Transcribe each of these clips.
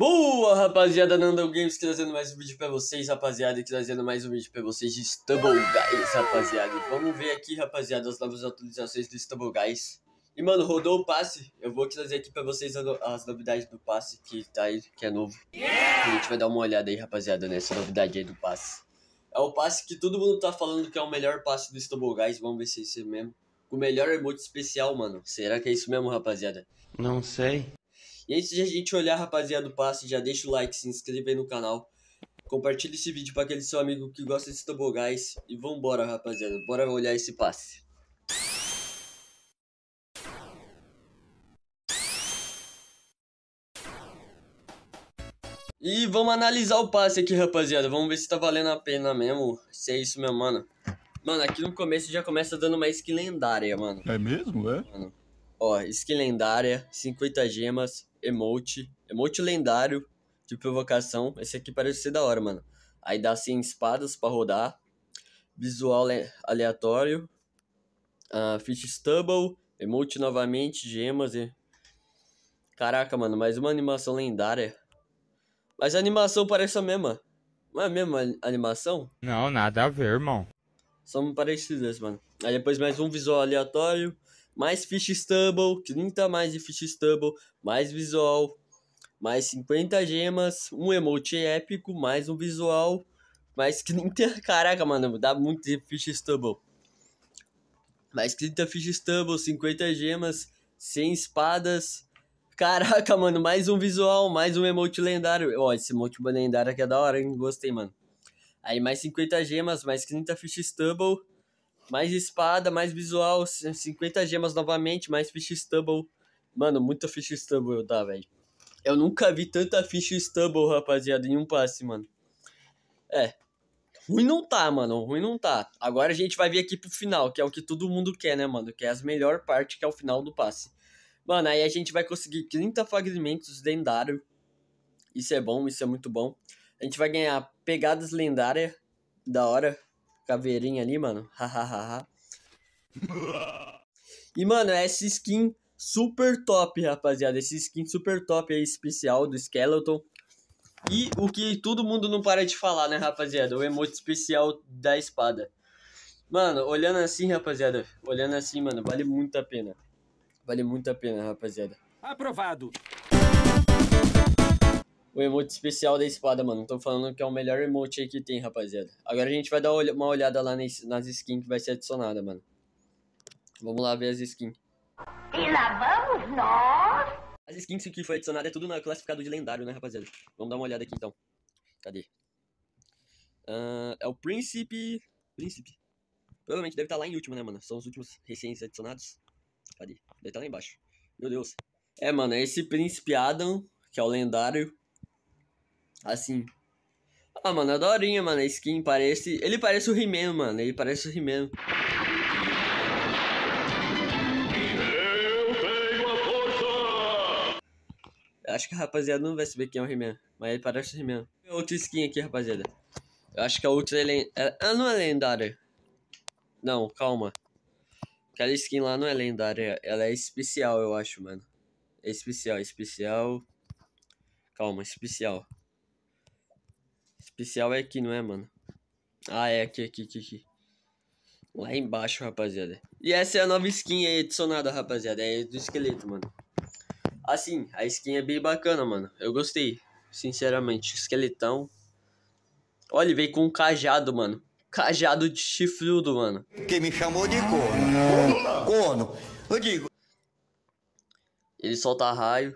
Boa, rapaziada, Nando Games trazendo mais um vídeo pra vocês, rapaziada, e trazendo mais um vídeo pra vocês de Stumble Guys, rapaziada. E vamos ver aqui, rapaziada, as novas atualizações do Stumble Guys. E, mano, rodou o passe, eu vou trazer aqui pra vocês as novidades do passe que tá aí, que é novo. A gente vai dar uma olhada aí, rapaziada, nessa novidade aí do passe. É o passe que todo mundo tá falando que é o melhor passe do Stumble Guys, vamos ver se é isso mesmo. O melhor emote especial, mano, será que é isso mesmo, rapaziada? Não sei. E antes de a gente olhar, rapaziada, do passe, já deixa o like, se inscreve aí no canal. Compartilha esse vídeo para aquele seu amigo que gosta de Stumble Guys. E vambora, rapaziada. Bora olhar esse passe. E vamos analisar o passe aqui, rapaziada. Vamos ver se tá valendo a pena mesmo. Se é isso mesmo, mano. Mano, aqui no começo já começa dando uma skin lendária, mano. É mesmo, é? Mano. Ó, skin lendária, 50 gemas, emote lendário de provocação. Esse aqui parece ser da hora, mano. Aí dá 100 espadas pra rodar. Visual aleatório. Fish Stubble, emote novamente, gemas. Caraca, mano, mais uma animação lendária. Mas a animação parece a mesma. Não é a mesma animação? Não, nada a ver, irmão. São parecidas, mano. Aí depois mais um visual aleatório. Mais Fish Stubble, 30 mais de Fish Stubble, mais visual, mais 50 gemas, um emote épico, mais um visual, mais 30... Caraca, mano, dá muito de Fish Stubble. Mais 30 Fish Stubble, 50 gemas, 100 espadas. Caraca, mano, mais um visual, mais um emote lendário. Ó, esse emote lendário aqui é da hora, hein? Gostei, mano. Aí mais 50 gemas, mais 30 Fish Stubble. Mais espada, mais visual, 50 gemas novamente, mais Fish Stubble. Mano, muita Fish Stubble dá, velho. Eu nunca vi tanta Fish Stubble, rapaziada, em um passe, mano. É. Ruim não tá, mano. Ruim não tá. Agora a gente vai vir aqui pro final, que é o que todo mundo quer, né, mano? Que é as melhor parte, que é o final do passe. Mano, aí a gente vai conseguir 30 fragmentos lendários. Isso é bom, isso é muito bom. A gente vai ganhar pegadas lendárias. Da hora. Caveirinha ali, mano. Hahaha. E, mano, essa skin super top, rapaziada. Essa skin super top aí, especial do Skeleton. E o que todo mundo não para de falar, né, rapaziada? O emote especial da espada. Mano, olhando assim, rapaziada. Olhando assim, mano, vale muito a pena. Vale muito a pena, rapaziada. Aprovado. O emote especial da espada, mano. Tô falando que é o melhor emote aí que tem, rapaziada. Agora a gente vai dar uma olhada lá nas skins que vai ser adicionada, mano. Vamos lá ver as skins. E lá vamos nós! As skins que foi adicionada é tudo na classificado de lendário, né, rapaziada? Vamos dar uma olhada aqui, então. Cadê? É o Príncipe... Provavelmente deve estar lá em último, né, mano? São os últimos recentes adicionados. Cadê? Deve estar lá embaixo. Meu Deus. É, mano, é esse Príncipe Adam, que é o lendário. Assim. Ah, mano, é daorinha, mano. A skin parece... Ele parece o He-Man, mano. Ele parece o He-Man. Eu tenho a força! Acho que a rapaziada não vai saber quem é o He-Man. Mas ele parece o He-Man. Outra skin aqui, rapaziada. Eu acho que a outra não é lendária. Não, calma. Aquela skin lá não é lendária. Ela é especial, eu acho, mano. É especial. Calma, especial. Especial é aqui, não é, mano? Ah, é aqui. Lá embaixo, rapaziada. E essa é a nova skin aí adicionada, rapaziada. É do esqueleto, mano. Assim, a skin é bem bacana, mano. Eu gostei, sinceramente. Esqueletão. Olha, ele veio com um cajado, mano. Cajado de chifrudo, mano. Quem me chamou de corno? Corno. Eu digo. Ele solta raio.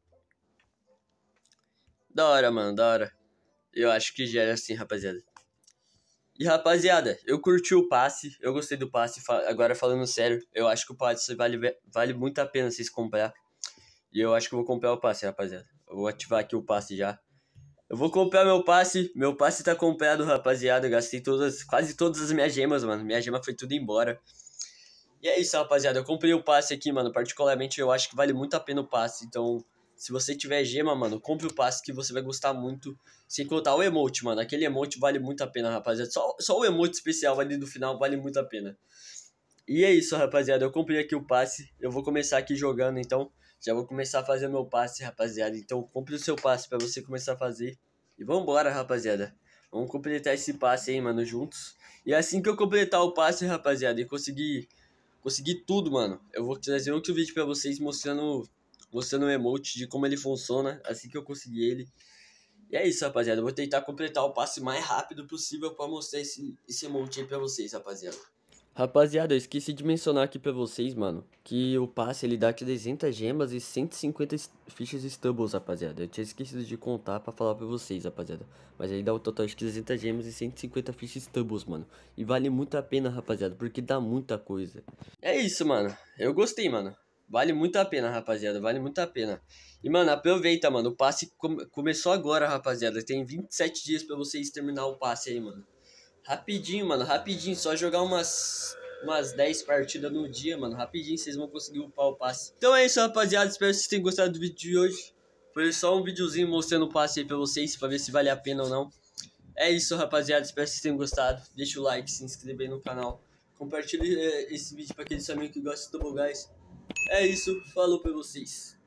Da hora, mano, da hora. Eu acho que já era assim, rapaziada. E, rapaziada, eu curti o passe. Eu gostei do passe. Agora, falando sério, eu acho que o passe vale muito a pena vocês comprar. E eu acho que eu vou comprar o passe, rapaziada. Eu vou ativar aqui o passe já. Eu vou comprar meu passe. Meu passe tá comprado, rapaziada. Eu gastei quase todas as minhas gemas, mano. Minha gema foi tudo embora. E é isso, rapaziada. Eu comprei o passe aqui, mano. Particularmente, eu acho que vale muito a pena o passe. Então... Se você tiver gema, mano, compre o passe que você vai gostar muito. Sem contar o emote, mano. Aquele emote vale muito a pena, rapaziada. Só o emote especial ali do final vale muito a pena. E é isso, rapaziada. Eu comprei aqui o passe. Eu vou começar aqui jogando, então. Já vou começar a fazer o meu passe, rapaziada. Então compre o seu passe pra você começar a fazer. E vambora, rapaziada. Vamos completar esse passe aí, mano, juntos. E assim que eu completar o passe, rapaziada, e conseguir tudo, mano, eu vou trazer outro vídeo pra vocês mostrando o emote, de como ele funciona, assim que eu conseguir ele. E é isso, rapaziada. Eu vou tentar completar o passe mais rápido possível pra mostrar esse emote aí pra vocês, rapaziada. Rapaziada, eu esqueci de mencionar aqui pra vocês, mano, que o passe ele dá 300 gemas e 150 fichas Stubbles, rapaziada. Eu tinha esquecido de contar pra falar pra vocês, rapaziada. Mas ele dá o total de 300 gemas e 150 fichas Stubbles, mano. E vale muito a pena, rapaziada, porque dá muita coisa. É isso, mano. Eu gostei, mano. Vale muito a pena, rapaziada. Vale muito a pena. E, mano, aproveita, mano. O passe começou agora, rapaziada. Tem 27 dias pra vocês terminar o passe aí, mano. Rapidinho, mano, rapidinho, só jogar umas 10 partidas no dia, mano, rapidinho vocês vão conseguir upar o passe. Então é isso, rapaziada, espero que vocês tenham gostado do vídeo de hoje. Foi só um videozinho mostrando o passe aí pra vocês, pra ver se vale a pena ou não. É isso, rapaziada, espero que vocês tenham gostado. Deixa o like, se inscreve aí no canal. Compartilhe esse vídeo pra aqueles amigos que gostam do Double Guys. É isso, falou pra vocês.